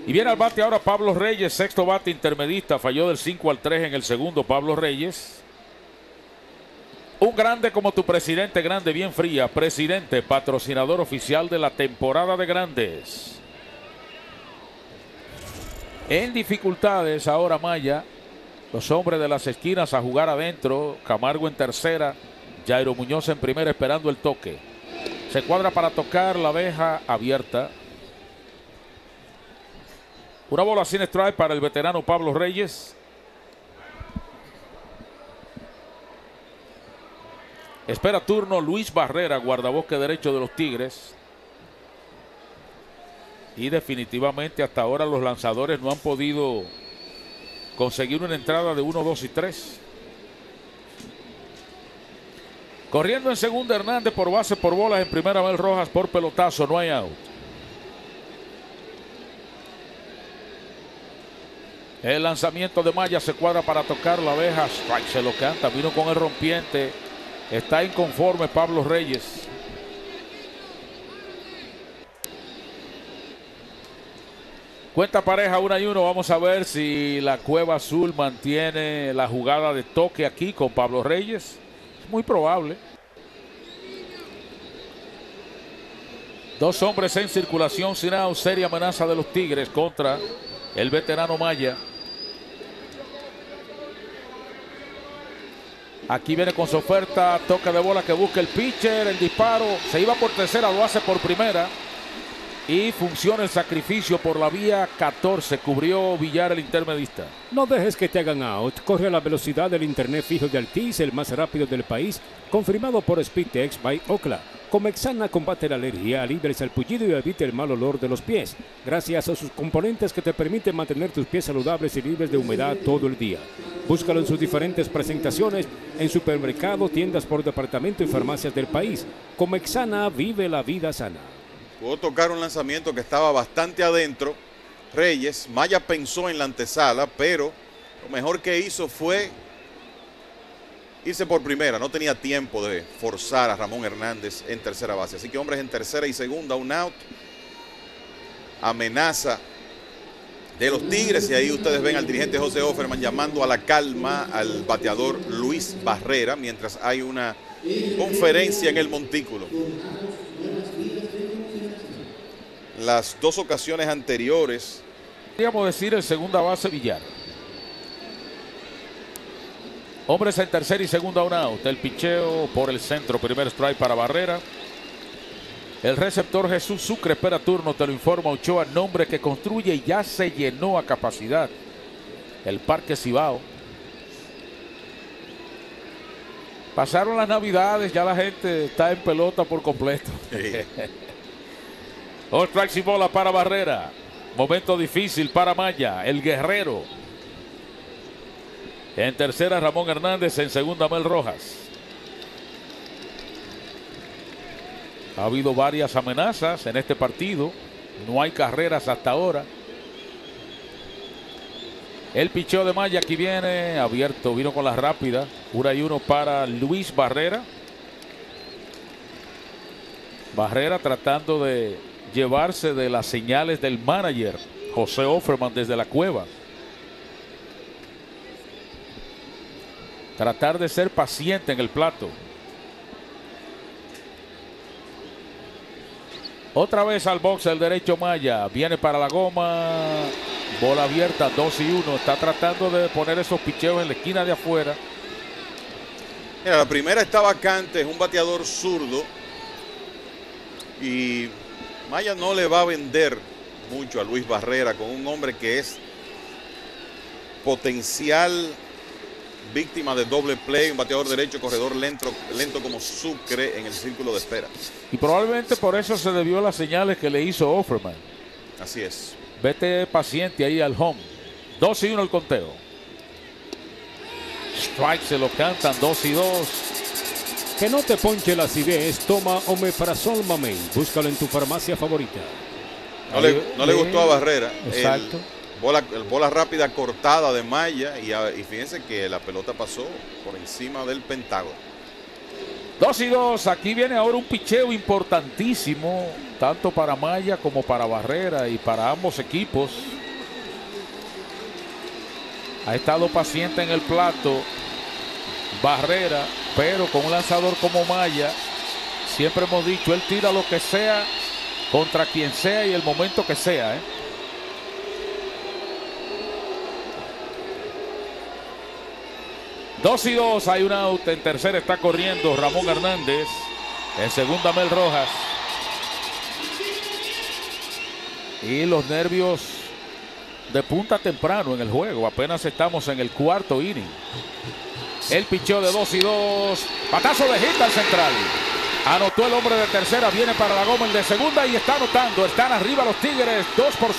Y viene al bate ahora Pablo Reyes, sexto bate intermedista, falló del 5-3 en el segundo Pablo Reyes. Un grande como tu presidente, grande bien fría, presidente, patrocinador oficial de la temporada de grandes. En dificultades ahora Maya, los hombres de las esquinas a jugar adentro, Camargo en tercera, Jairo Muñoz en primera esperando el toque. Se cuadra para tocar, la abeja abierta. Una bola sin strike para el veterano Pablo Reyes. Espera turno Luis Barrera, guardabosque derecho de los Tigres. Y definitivamente hasta ahora los lanzadores no han podido conseguir una entrada de 1, 2 y 3. Corriendo en segunda Hernández por base por bolas, en primera Mel Rojas por pelotazo, no hay out. El lanzamiento de Maya se cuadra para tocar, la abeja, strike, se lo canta, vino con el rompiente, está inconforme Pablo Reyes. Cuenta pareja 1-1, vamos a ver si la Cueva Azul mantiene la jugada de toque aquí con Pablo Reyes. Es muy probable. Dos hombres en circulación sin out, seria amenaza de los Tigres contra el veterano Maya. Aquí viene con su oferta, toque de bola que busca el pitcher, el disparo, se iba por tercera, lo hace por primera. Y funciona el sacrificio por la vía 14. Cubrió Villar, el intermedista. No dejes que te hagan out. Corre a la velocidad del internet fijo de Altis, el más rápido del país, confirmado por Speedtex by Ocla. Comexana combate la alergia, alivia el salpullido y evita el mal olor de los pies, gracias a sus componentes que te permiten mantener tus pies saludables y libres de humedad todo el día. Búscalo en sus diferentes presentaciones en supermercados, tiendas por departamento y farmacias del país. Comexana, vive la vida sana. Pudo tocar un lanzamiento que estaba bastante adentro. Reyes, Maya pensó en la antesala, pero lo mejor que hizo fue irse por primera. No tenía tiempo de forzar a Ramón Hernández en tercera base. Así que hombres en tercera y segunda, un out. Amenaza de los Tigres. Y ahí ustedes ven al dirigente José Offerman llamando a la calma al bateador Luis Barrera, mientras hay una conferencia en el montículo. Las dos ocasiones anteriores. Podríamos decir el segunda base Villar. Hombres en tercera y segunda, un out. El picheo por el centro, primer strike para Barrera. El receptor Jesús Sucre espera turno, te lo informa Ochoa, nombre que construye y ya se llenó a capacidad el Parque Cibao. Pasaron las navidades, ya la gente está en pelota por completo. Sí. All strikes y bola para Barrera. Momento difícil para Maya, el guerrero. En tercera Ramón Hernández, en segunda Mel Rojas. Ha habido varias amenazas en este partido. No hay carreras hasta ahora. El picheo de Maya aquí viene abierto, vino con la rápida. 1-1 para Luis Barrera. Barrera tratando de llevarse de las señales del manager José Offerman desde la cueva. Tratar de ser paciente en el plato. Otra vez al box el derecho Maya. Viene para la goma. Bola abierta, 2-1. Está tratando de poner esos picheos en la esquina de afuera. Mira, la primera está vacante, es un bateador zurdo. Y Maya no le va a vender mucho a Luis Barrera con un hombre que es potencial víctima de doble play, un bateador derecho, corredor lento como Sucre en el círculo de espera. Y probablemente por eso se debió a las señales que le hizo Offerman. Así es. Vete paciente ahí al home. 2-1 el conteo. Strike se lo cantan, 2-2. Que no te ponche la acidez, toma Omeprazol Mamey. Búscalo en tu farmacia favorita. No le gustó a Barrera. Exacto. El bola rápida cortada de Maya y fíjense que la pelota pasó por encima del pentágono. 2-2. Aquí viene ahora un picheo importantísimo, tanto para Maya como para Barrera y para ambos equipos. Ha estado paciente en el plato Barrera, pero con un lanzador como Maya, siempre hemos dicho, él tira lo que sea, contra quien sea y el momento que sea, ¿eh? Dos y dos, hay un out. En tercera está corriendo Ramón Hernández. En segunda, Mel Rojas. Y los nervios de punta temprano en el juego. Apenas estamos en el cuarto inning. El picheo de 2 y 2. Batazo de hit al central. Anotó el hombre de tercera. Viene para la goma el de segunda y está anotando. Están arriba los Tigres 2-0.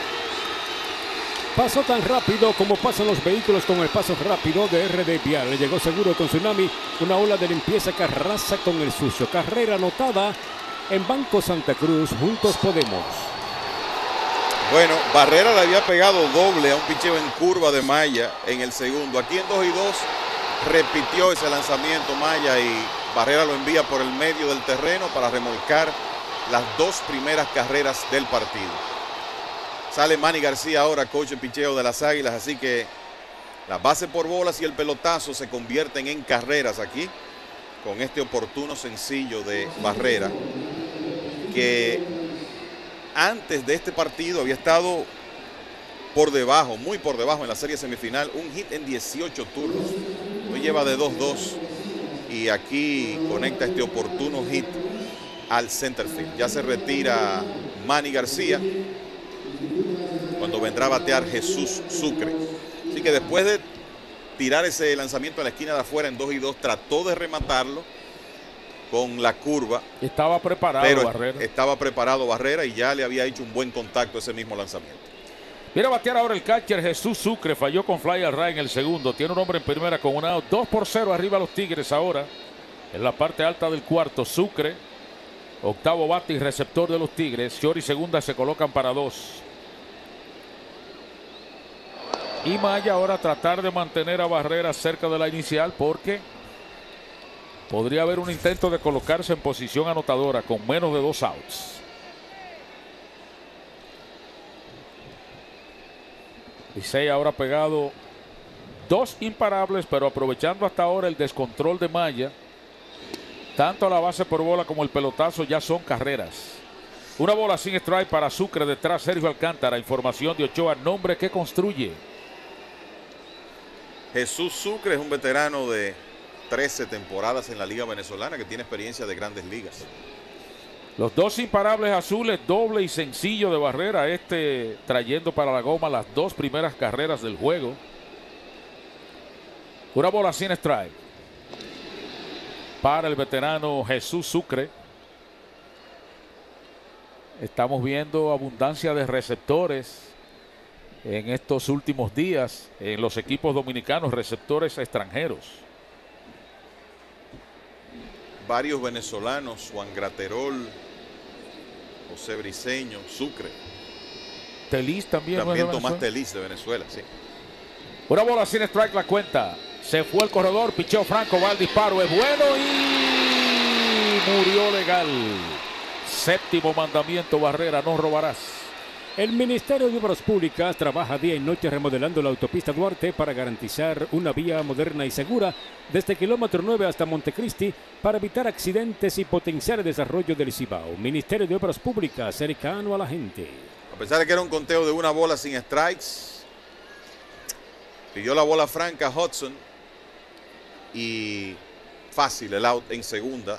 Pasó tan rápido como pasan los vehículos con el paso rápido de RD Vial. Le llegó seguro con Tsunami una ola de limpieza que arrasa con el sucio. Carrera anotada en Banco Santa Cruz. Juntos podemos. Bueno, Barrera le había pegado doble a un picheo en curva de Maya en el segundo. Aquí en 2 y 2 repitió ese lanzamiento Maya y Barrera lo envía por el medio del terreno para remolcar las 2 primeras carreras del partido. Sale Manny García ahora, coach de picheo de las Águilas, así que la base por bolas y el pelotazo se convierten en carreras aquí con este oportuno sencillo de Barrera, que antes de este partido había estado por debajo, muy por debajo en la serie semifinal, un hit en 18 turnos. Hoy lleva de 2-2 y aquí conecta este oportuno hit al center field. Ya se retira Manny García, cuando vendrá a batear Jesús Sucre. Así que después de tirar ese lanzamiento a la esquina de afuera en 2 y 2, trató de rematarlo con la curva. Estaba preparado pero Barrera. Estaba preparado Barrera y ya le había hecho un buen contacto ese mismo lanzamiento. Viene a batear ahora el catcher Jesús Sucre. Falló con fly al right en el segundo. Tiene un hombre en primera con un out. 2-0 arriba los Tigres ahora. En la parte alta del cuarto, Sucre. Octavo bate y receptor de los Tigres. Short y segunda se colocan para 2. Y Maya ahora tratar de mantener a Barrera cerca de la inicial porque podría haber un intento de colocarse en posición anotadora con menos de 2 outs. Licey ahora pegado 2 imparables, pero aprovechando hasta ahora el descontrol de Maya. Tanto la base por bola como el pelotazo ya son carreras. Una bola sin strike para Sucre, detrás Sergio Alcántara. Información de Ochoa, nombre que construye. Jesús Sucre es un veterano de 13 temporadas en la Liga Venezolana que tiene experiencia de grandes ligas. Los 2 imparables azules, doble y sencillo de Barrera. Trayendo para la goma las 2 primeras carreras del juego. Una bola sin strike para el veterano Jesús Sucre. Estamos viendo abundancia de receptores en estos últimos días en los equipos dominicanos, receptores extranjeros. Varios venezolanos, Juan Graterol, José Briceño, Sucre. Telis también. También Tomás Telis de Venezuela, sí. Una bola sin strike la cuenta. Se fue el corredor, picheo franco, va al disparo, es bueno y murió legal. Séptimo mandamiento, Barrera, no robarás. El Ministerio de Obras Públicas trabaja día y noche remodelando la autopista Duarte para garantizar una vía moderna y segura desde kilómetro 9 hasta Montecristi para evitar accidentes y potenciar el desarrollo del Cibao. Ministerio de Obras Públicas, cercano a la gente. A pesar de que era un conteo de una bola sin strikes, pidió la bola franca Hudson y fácil el out en segunda.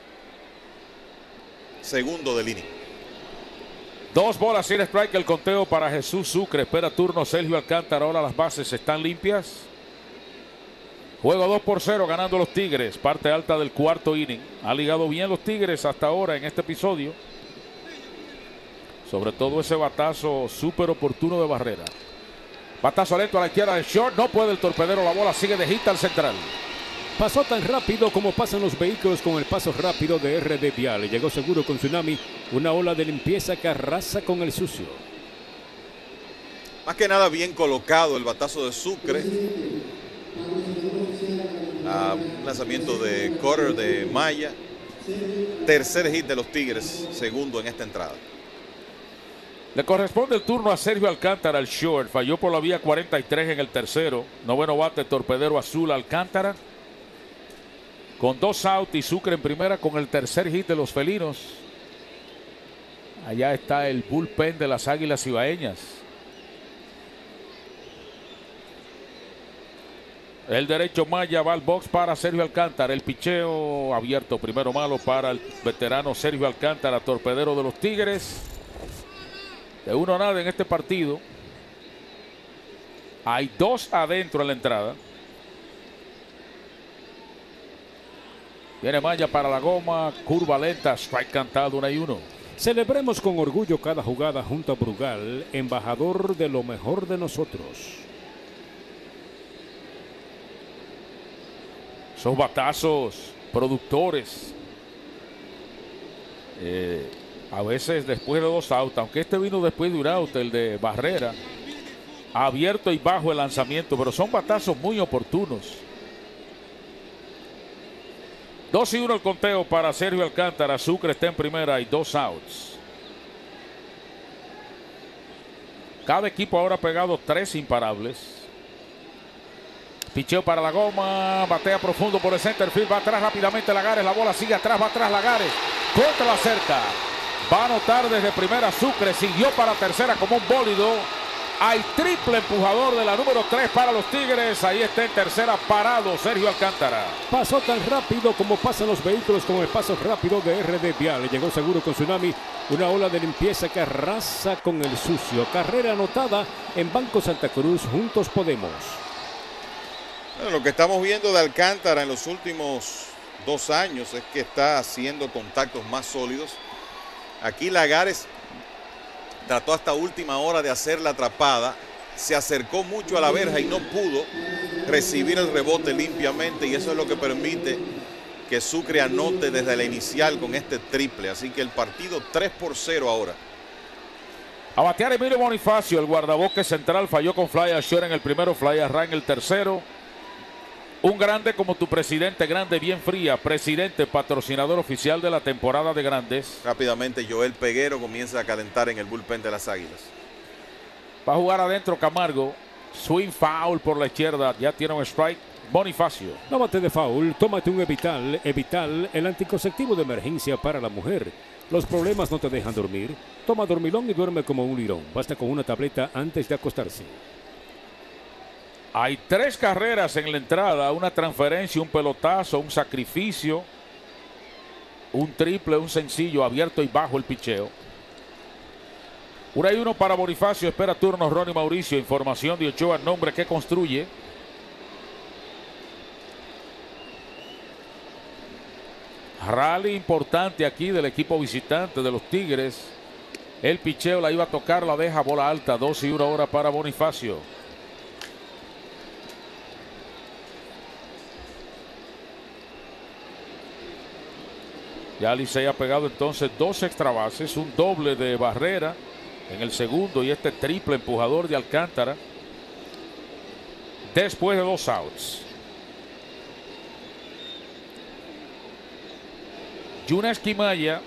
Segundo del inning. 2 bolas sin strike el conteo para Jesús Sucre. Espera turno Sergio Alcántara. Ahora las bases están limpias. Juego 2-0 ganando los Tigres. Parte alta del cuarto inning. Ha ligado bien los Tigres hasta ahora en este episodio. Sobre todo ese batazo súper oportuno de Barrera. Batazo lento a la izquierda del short. No puede el torpedero. La bola sigue de hit al central. Pasó tan rápido como pasan los vehículos con el paso rápido de RD Vial. Llegó seguro con Tsunami una ola de limpieza que arrasa con el sucio. Más que nada bien colocado el batazo de Sucre. Un lanzamiento de Cotter de Maya. Tercer hit de los Tigres, segundo en esta entrada. Le corresponde el turno a Sergio Alcántara, el short. Falló por la vía 43 en el tercero. Noveno bate, torpedero azul Alcántara. Con 2 outs y Sucre en primera con el tercer hit de los felinos. Allá está el bullpen de las Águilas Cibaeñas. El derecho Maya va al box para Sergio Alcántara. El picheo abierto, primero malo para el veterano Sergio Alcántara, torpedero de los Tigres. De 1-0 en este partido. Hay 2 adentro en la entrada. Viene Maya para la goma, curva lenta, strike cantado, 1-1. Celebremos con orgullo cada jugada junto a Brugal, embajador de lo mejor de nosotros. Esos batazos productores. A veces después de 2 outs, aunque este vino después de un out, el de Barrera, abierto y bajo el lanzamiento, pero son batazos muy oportunos. 2-1 el conteo para Sergio Alcántara. Sucre está en primera y 2 outs. Cada equipo ahora ha pegado 3 imparables. Picheo para la goma, batea profundo por el center field, va atrás rápidamente Lagares, la bola sigue atrás, va atrás Lagares, contra la cerca, va a anotar desde primera Sucre, siguió para tercera como un bólido. Hay triple empujador de la número 3 para los Tigres, ahí está en tercera parado Sergio Alcántara. Pasó tan rápido como pasan los vehículos con el paso rápido de RD Vial. Llegó seguro con Tsunami, una ola de limpieza que arrasa con el sucio. Carrera anotada en Banco Santa Cruz, juntos podemos. Bueno, lo que estamos viendo de Alcántara en los últimos 2 años es que está haciendo contactos más sólidos. Aquí Lagares trató hasta última hora de hacer la atrapada, se acercó mucho a la verja y no pudo recibir el rebote limpiamente, y eso es lo que permite que Sucre anote desde la inicial con este triple. Así que el partido 3-0 ahora. A batear Emilio Bonifacio, el guardaboque central, falló con fly a short en el primero, fly a ran en el tercero. Un grande como tu presidente, grande bien fría, presidente, patrocinador oficial de la temporada de grandes. Rápidamente Joel Peguero comienza a calentar en el bullpen de las Águilas. Va a jugar adentro Camargo, swing foul por la izquierda, ya tiene un strike Bonifacio. No bate de foul, tómate un Evital, Evital, el anticonceptivo de emergencia para la mujer. Los problemas no te dejan dormir, toma Dormilón y duerme como un lirón, basta con una tableta antes de acostarse. Hay 3 carreras en la entrada, una transferencia, un pelotazo, un sacrificio, un triple, un sencillo, abierto y bajo el picheo. 1-1 para Bonifacio, espera turno Ronnie Mauricio, información de Ochoa, nombre que construye. Rally importante aquí del equipo visitante de los Tigres. El picheo la iba a tocar, la deja, bola alta, 2-1 ahora para Bonifacio. Ya Licey ha pegado entonces 2 extra bases, un doble de Barrera en el segundo y este triple empujador de Alcántara después de 2 outs. Yuneski Maya.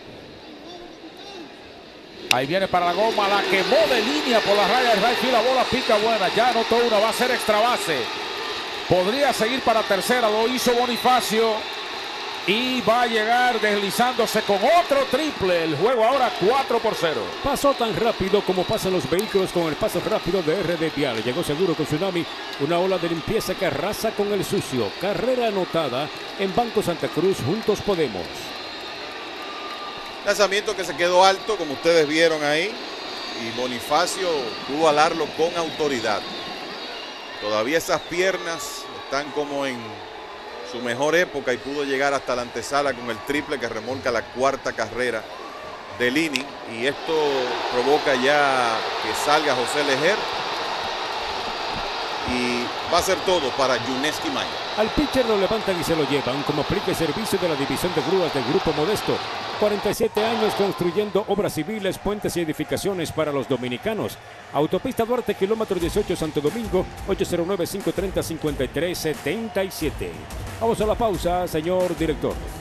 Ahí viene para la goma, la quemó de línea por la raya del right field, la bola pica buena, ya anotó una, va a ser extra base. Podría seguir para tercera, lo hizo Bonifacio. Y va a llegar deslizándose con otro triple. El juego ahora 4-0. Pasó tan rápido como pasan los vehículos con el paso rápido de RD Vial. Llegó seguro con Tsunami, una ola de limpieza que arrasa con el sucio. Carrera anotada en Banco Santa Cruz, juntos podemos. Lanzamiento que se quedó alto, como ustedes vieron ahí. Y Bonifacio pudo alarlo con autoridad. Todavía esas piernas están como en su mejor época y pudo llegar hasta la antesala con el triple que remolca la 4ª carrera del inning, y esto provoca ya que salga José Lejer y va a ser todo para Yuneski Maya. Al pitcher lo levantan y se lo llevan como aplica el servicio de la división de grúas del Grupo Modesto. 47 años construyendo obras civiles, puentes y edificaciones para los dominicanos. Autopista Duarte, kilómetro 18, Santo Domingo, 809-530-5377. Vamos a la pausa, señor director.